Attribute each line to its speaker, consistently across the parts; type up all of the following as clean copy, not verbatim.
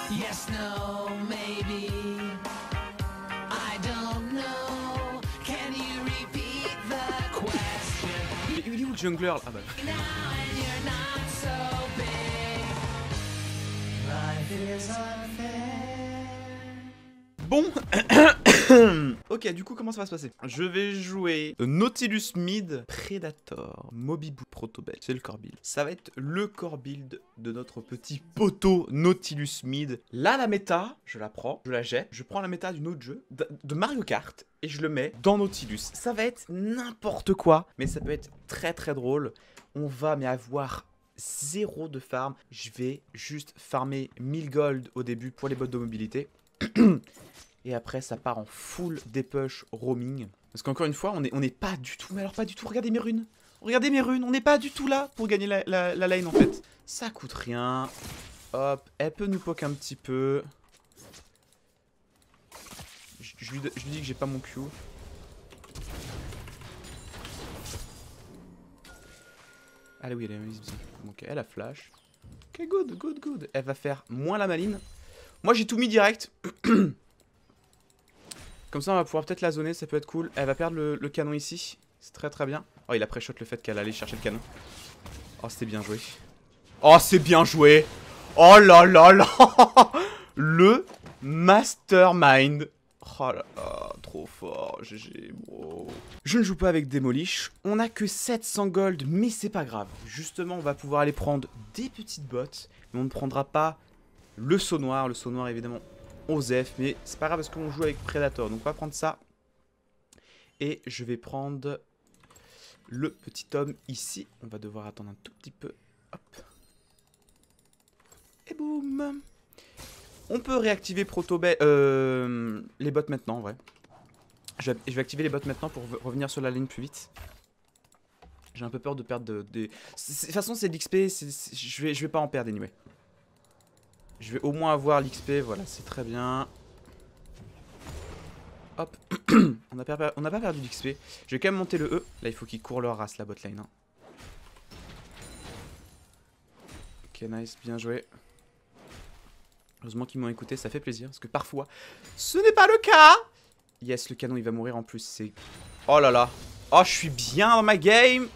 Speaker 1: Yes, no, maybe. I don't know. Can you repeat the question?
Speaker 2: Il est où le jungler là? Ah bah.
Speaker 1: Now and you're not so big. Life is unfair.
Speaker 2: Bon. Ok, du coup, comment ça va se passer? Je vais jouer Nautilus Mid, Predator, Mobibu, Protobell. C'est le core build. Ça va être le core build de notre petit poteau Nautilus Mid. Là, la méta, je la prends, je la jette. Je prends la méta d'un autre jeu, de Mario Kart, et je le mets dans Nautilus. Ça va être n'importe quoi, mais ça peut être très très drôle. On va mais avoir 0 de farm. Je vais juste farmer 1000 gold au début pour les bots de mobilité. Et après, ça part en full dépush roaming. Parce qu'encore une fois, on n'est pas du tout... Mais alors pas du tout, regardez mes runes. Regardez mes runes, on n'est pas du tout là pour gagner la lane en fait. Ça coûte rien. Hop, elle peut nous poke un petit peu. Je lui dis que j'ai pas mon Q. Allez oui, elle est invisible. Ok, elle a flash. Ok, good, good, good. Elle va faire moins la maline. Moi j'ai tout mis direct. Comme ça on va pouvoir peut-être la zoner, ça peut être cool. Elle va perdre le canon ici. C'est très très bien. Oh il a pré-shot le fait qu'elle allait chercher le canon. Oh c'était bien joué. Oh c'est bien joué. Oh là là là. Le mastermind. Oh là là, trop fort, GG bro. Je ne joue pas avec Demolish. On a que 700 gold, mais c'est pas grave. Justement on va pouvoir aller prendre des petites bottes. Mais on ne prendra pas le saut noir. Le saut noir évidemment Osef, mais c'est pas grave parce qu'on joue avec Predator. Donc on va prendre ça. Et je vais prendre le petit homme ici. On va devoir attendre un tout petit peu. Hop. Et boum. On peut réactiver les bots maintenant en vrai. Je vais activer les bots maintenant pour revenir sur la ligne plus vite. J'ai un peu peur de perdre des... De toute façon c'est de l'XP, je vais pas en perdre anyway. Je vais au moins avoir l'XP, voilà, c'est très bien. Hop, on n'a pas perdu l'XP. Je vais quand même monter le E. Là, il faut qu'ils courent leur race, la botlane. Hein. Ok, nice, bien joué. Heureusement qu'ils m'ont écouté, ça fait plaisir. Parce que parfois, ce n'est pas le cas. Yes, le canon, il va mourir en plus. C'est... Oh là là. Oh, je suis bien dans ma game.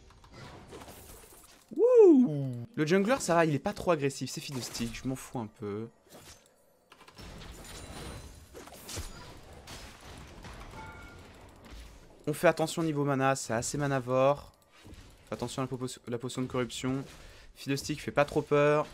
Speaker 2: Wouh. Le jungler, ça va, il est pas trop agressif. C'est Fiddlestick, je m'en fous un peu. On fait attention au niveau mana, c'est assez manavore. Fais attention à la potion de corruption. Fiddlestick fait pas trop peur.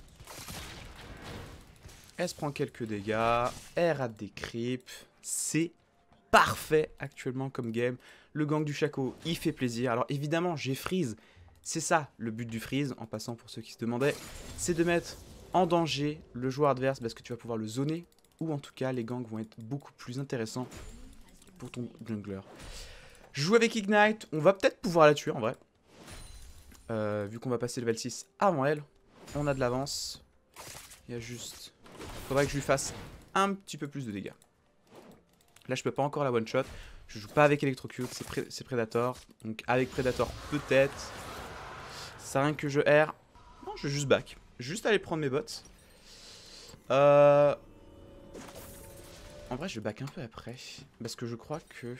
Speaker 2: Elle se prend quelques dégâts. Elle rate des creeps. C'est parfait actuellement comme game. Le gang du Chaco, il fait plaisir. Alors évidemment, j'ai freeze. C'est ça le but du freeze, en passant pour ceux qui se demandaient. C'est de mettre en danger le joueur adverse parce que tu vas pouvoir le zoner. Ou en tout cas, les gangs vont être beaucoup plus intéressants pour ton jungler. Je joue avec Ignite. On va peut-être pouvoir la tuer en vrai. Vu qu'on va passer level 6 avant elle. On a de l'avance. Il y a juste... Faudrait que je lui fasse un petit peu plus de dégâts. Là, je peux pas encore la one shot. Je joue pas avec Electrocute, c'est Predator. Donc avec Predator, peut-être. Ça sert à rien que je erre. Non, je vais juste back. Juste aller prendre mes bots. En vrai, je vais back un peu après. Parce que je crois que...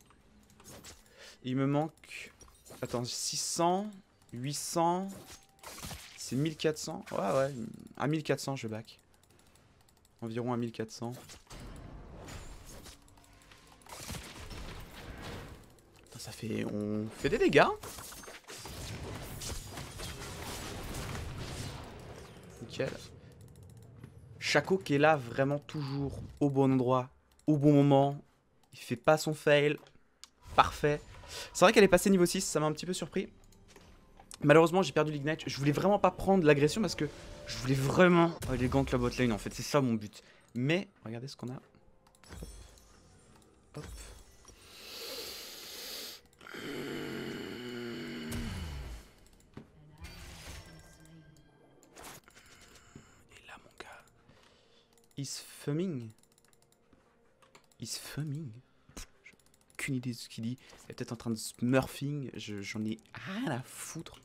Speaker 2: Il me manque... Attends, 600, 800... C'est 1400. Ouais, ouais. À 1400, je back. Environ à 1400. Putain, ça fait... On fait des dégâts. Nickel. Chaco qui est là vraiment toujours au bon endroit, au bon moment. Il fait pas son fail. Parfait. C'est vrai qu'elle est passée niveau 6, ça m'a un petit peu surpris. Malheureusement, j'ai perdu l'ignite. Je voulais vraiment pas prendre l'agression parce que je voulais vraiment aller gank la botlane en fait. C'est ça mon but. Mais, regardez ce qu'on a. Hop. Et là, mon gars. Is fumming. Is fumming. J'ai aucune idée de ce qu'il dit. Il est peut-être en train de smurfing. J'en ai rien à foutre.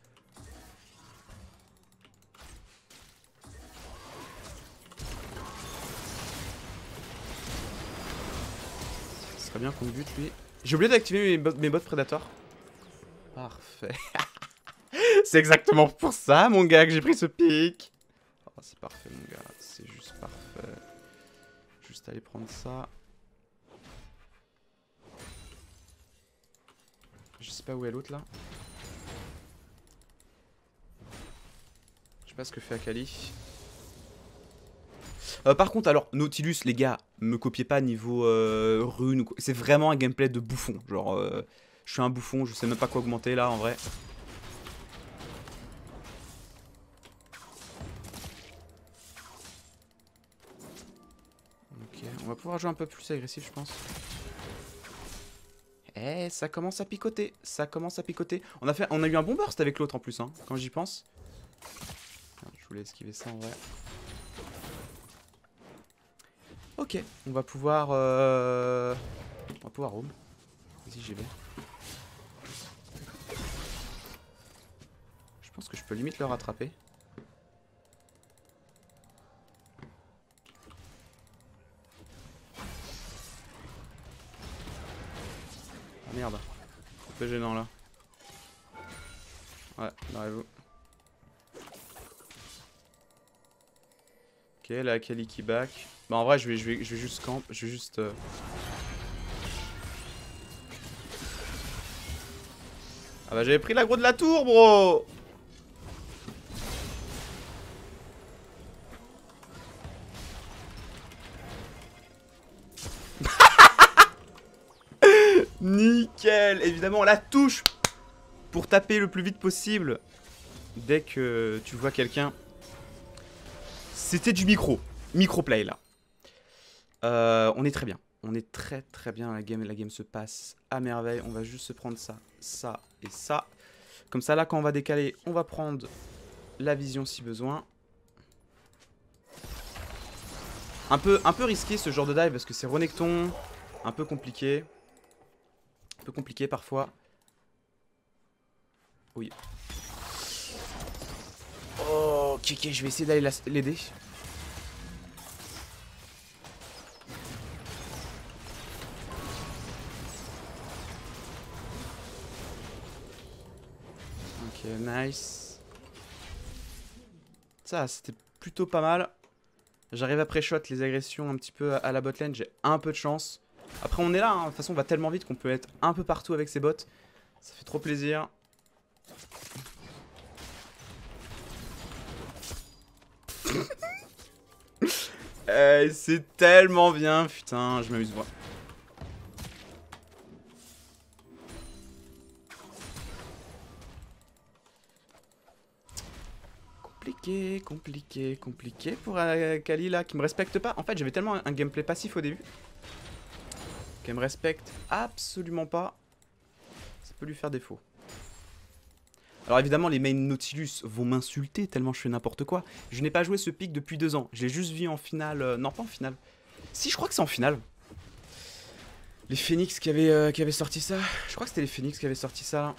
Speaker 2: serait bien qu'on le bute lui. J'ai oublié d'activer mes bots Predator. Parfait. C'est exactement pour ça, mon gars, que j'ai pris ce pic. Oh, c'est parfait, mon gars. C'est juste parfait. Juste aller prendre ça. Je sais pas où est l'autre là. Je sais pas ce que fait Akali. Par contre, alors, Nautilus, les gars, me copiez pas niveau rune ou quoi. C'est vraiment un gameplay de bouffon. Genre, je suis un bouffon, je sais même pas quoi augmenter là en vrai. Ok, on va pouvoir jouer un peu plus agressif, je pense. Eh, ça commence à picoter, ça commence à picoter. On a eu un bon burst avec l'autre en plus, hein, quand j'y pense. Je voulais esquiver ça en vrai. Ok, on va pouvoir home. Vas-y, j'y vais. Je pense que je peux limite le rattraper. Ah merde, un peu gênant là. Ouais, arrive-vous. Ok, là Akali qui back. Bah en vrai je vais juste camp, je vais juste Ah bah j'avais pris l'aggro de la tour, bro. Nickel. Évidemment la touche pour taper le plus vite possible dès que tu vois quelqu'un. C'était du micro-play là. On est très bien. On est très très bien. La game se passe à merveille. On va juste se prendre ça, ça et ça. Comme ça là quand on va décaler, on va prendre la vision si besoin. Un peu risqué ce genre de dive parce que c'est Renekton. Un peu compliqué. Un peu compliqué parfois. Oui. Oh, ok, je vais essayer d'aller l'aider. Ok, nice. Ça, c'était plutôt pas mal. J'arrive à pré-shot les agressions un petit peu à la botlane. J'ai un peu de chance. Après, on est là. Hein. De toute façon, on va tellement vite qu'on peut être un peu partout avec ses bots. Ça fait trop plaisir. C'est tellement bien. Putain, je m'amuse. Compliqué pour Kali là qui me respecte pas. En fait, j'avais tellement un gameplay passif au début qu'elle me respecte absolument pas. Ça peut lui faire défaut. Alors évidemment, les mains Nautilus vont m'insulter tellement je fais n'importe quoi. Je n'ai pas joué ce pick depuis 2 ans. Je l'ai juste vu en finale. Non, pas en finale. Si, je crois que c'est en finale. Les Phoenix qui avaient sorti ça. Je crois que c'était les Phoenix qui avaient sorti ça.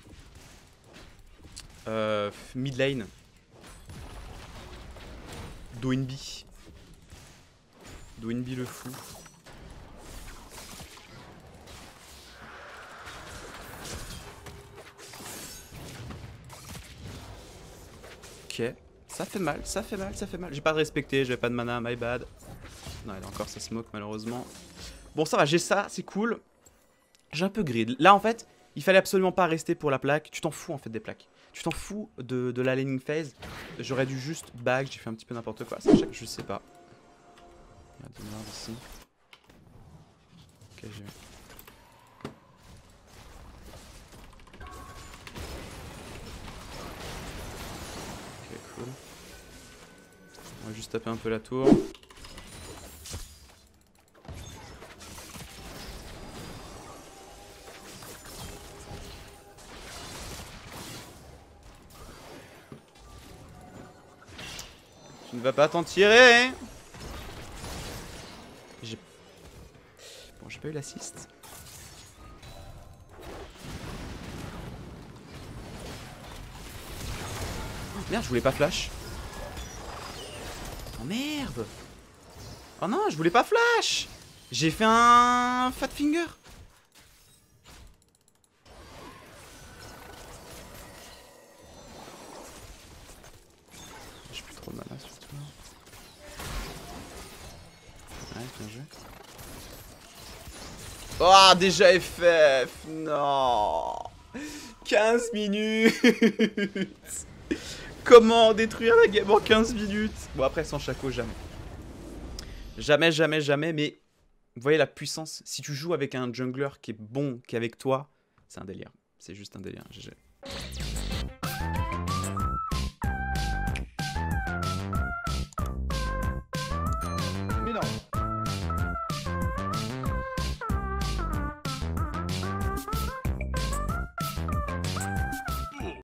Speaker 2: Mid lane. Doinby le fou. Ok, ça fait mal. J'ai pas de respecter, j'avais pas de mana, my bad. Non, il a encore sa smoke malheureusement. Bon, ça va, j'ai ça, c'est cool. J'ai un peu grid. Là en fait, il fallait absolument pas rester pour la plaque. Tu t'en fous en fait des plaques. Tu t'en fous de la laning phase. J'aurais dû juste bag, j'ai fait un petit peu n'importe quoi. Ça, je sais pas. Il y a deux morts ici. Ok, j'ai vu. Ok, cool. On va juste taper un peu la tour. Tu ne vas pas t'en tirer. Bon, j'ai pas eu l'assist. Oh, merde, je voulais pas flash. Oh merde. Oh non, je voulais pas flash. J'ai fait un Fat Finger. J'ai plus trop de mana surtout. Ouais, bien joué. Oh, déjà FF. Non. 15 minutes. Comment détruire la game en 15 minutes? Bon, après, sans Shaco, jamais. Jamais, jamais, jamais, mais vous voyez la puissance. Si tu joues avec un jungler qui est bon, qui est avec toi, c'est un délire. C'est juste un délire. GG.